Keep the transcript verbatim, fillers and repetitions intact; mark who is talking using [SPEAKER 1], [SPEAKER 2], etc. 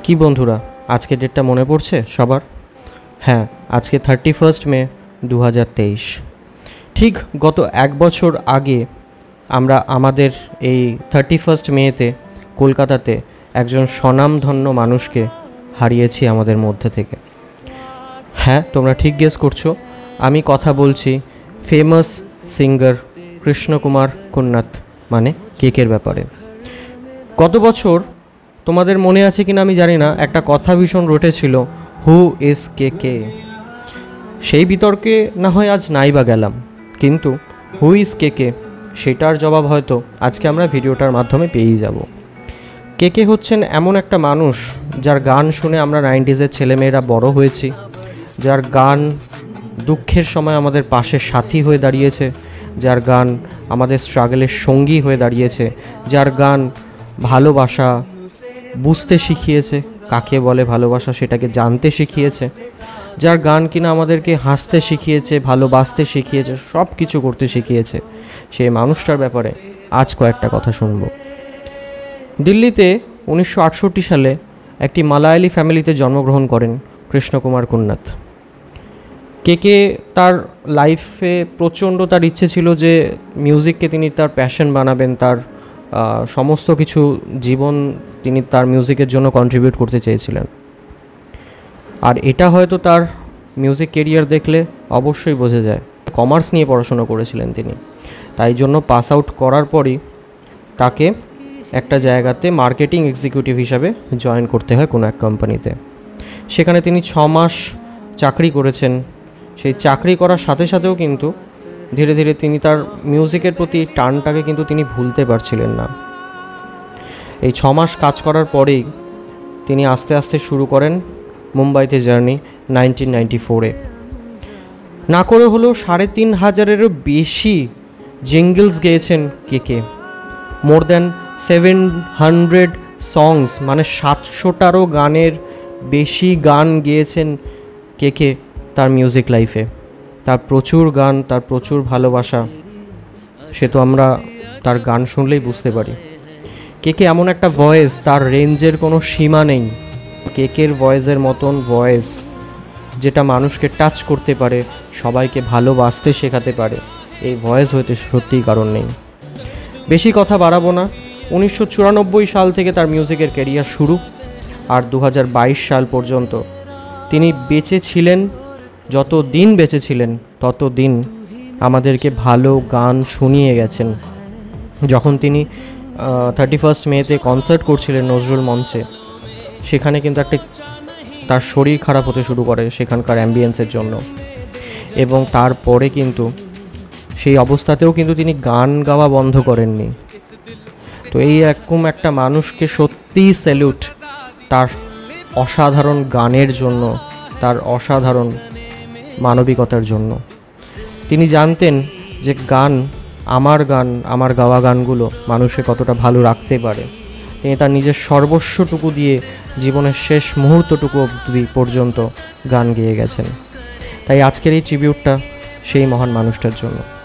[SPEAKER 1] কি বন্ধুরা, আজকে ডেটটা মনে পড়ছে সবার? হ্যাঁ, আজকে থার্টি ফার্স্ট মে দু হাজার তেইশ। ঠিক গত এক বছর আগে আমরা আমাদের এই থার্টি ফার্স্ট মেতে কলকাতাতে একজন স্বনামধন্য মানুষকে হারিয়েছি আমাদের মধ্যে থেকে। হ্যাঁ, তোমরা ঠিক গেস করছো, আমি কথা বলছি ফেমাস সিঙ্গার কৃষ্ণ কুমার কুন্নাথ মানে কেকের ব্যাপারে। গত বছর তোমাদের মনে আছে কিনা আমি জানি না, একটা কথা ভীষণ রটেছিল, হু ইজ কে কে। সেই বিতর্কে না হয় আজ নাই বা গেলাম, কিন্তু হু ইজ কে কে সেটার জবাব হয়তো আজকে আমরা ভিডিওটার মাধ্যমে পেয়েই যাব। কে কে হচ্ছেন এমন একটা মানুষ যার গান শুনে আমরা নাইনটিজের ছেলেমেয়েরা বড় হয়েছি, যার গান দুঃখের সময় আমাদের পাশের সাথী হয়ে দাঁড়িয়েছে, যার গান আমাদের স্ট্রাগলের সঙ্গী হয়ে দাঁড়িয়েছে, যার গান ভালোবাসা বুঝতে শিখিয়েছে, কাকে বলে ভালোবাসা সেটাকে জানতে শিখিয়েছে, যার গান কিনা আমাদেরকে হাসতে শিখিয়েছে, ভালোবাসতে শিখিয়েছে, সব কিছু করতে শিখিয়েছে। সেই মানুষটার ব্যাপারে আজ কয়েকটা কথা শুনব। দিল্লিতে উনিশশো আটষট্টি সালে একটি মালায়ালি ফ্যামিলিতে জন্মগ্রহণ করেন কৃষ্ণ কুমার কুন্নাথ। কে কে তার লাইফে প্রচণ্ড তার ইচ্ছে ছিল যে মিউজিককে তিনি তার প্যাশন বানাবেন, তার সমস্ত কিছু জীবন তিনি তার মিউজিকের জন্য কন্ট্রিবিউট করতে চেয়েছিলেন। আর এটা হয়তো তার মিউজিক কেরিয়ার দেখলে অবশ্যই বোঝা যায়। কমার্স নিয়ে পড়াশোনা করেছিলেন তিনি, তাই জন্য পাস আউট করার পরই তাকে একটা জায়গাতে মার্কেটিং এক্সিকিউটিভ হিসাবে জয়েন করতে হয় কোনো এক কোম্পানিতে। সেখানে তিনি ছ মাস চাকরি করেছেন। সেই চাকরি করার সাথে সাথেও কিন্তু ধীরে ধীরে তিনি তার মিউজিকের প্রতি টানটাকে কিন্তু তিনি ভুলতে পারছিলেন না। এই ছ মাস কাজ করার পরেই তিনি আস্তে আস্তে শুরু করেন মুম্বাইতে জার্নি নাইনটিন নাইনটি ফোরে। না করে হলেও সাড়ে তিন হাজারেরও বেশি জিঙ্গলস গেয়েছেন K K. More than seven hundred songs মানে সাতশোটারও গানের বেশি গান গেয়েছেন কে কে তার মিউজিক লাইফে। তার প্রচুর গান, তার প্রচুর ভালোবাসা, সে তো আমরা তার গান শুনলেই বুঝতে পারি। কে কে এমন একটা ভয়েস, তার রেঞ্জের কোনো সীমা নেই। কে কের ভয়েসের মতন ভয়েস যেটা মানুষকে টাচ করতে পারে, সবাইকে ভালোবাসতে শেখাতে পারে, এই ভয়েস হইতে সত্যিই কারণ নেই। বেশি কথা বাড়াবো না। উনিশশো চুরানব্বই সাল থেকে তার মিউজিকের ক্যারিয়ার শুরু, আর দু হাজার বাইশ সাল পর্যন্ত তিনি বেঁচে ছিলেন। যত দিন বেঁচে ছিলেন তত দিন আমাদেরকে ভালো গান শুনিয়ে গেছেন। যখন তিনি থার্টি ফার্স্ট মেতে কনসার্ট করছিলেন নজরুল মঞ্চে, সেখানে কিন্তু একটা তার শরীর খারাপ হতে শুরু করে সেখানকার অ্যাম্বিয়েন্সের জন্য, এবং তারপরে কিন্তু সেই অবস্থাতেও কিন্তু তিনি গান গাওয়া বন্ধ করেননি। তো এই এরকম একটা মানুষকে সত্যিই স্যালুট তার অসাধারণ গানের জন্য, তার অসাধারণ মানবিকতার জন্য। তিনি জানতেন যে গান, আমার গান, আমার গাওয়া গানগুলো মানুষকে কতটা ভালো রাখতে পারে। তিনি তার নিজের সর্বস্বটুকু দিয়ে জীবনের শেষ মুহূর্তটুকু অবধি পর্যন্ত গান গেয়ে গেছেন। তাই আজকের এই ট্রিবিউটটা সেই মহান মানুষটার জন্য।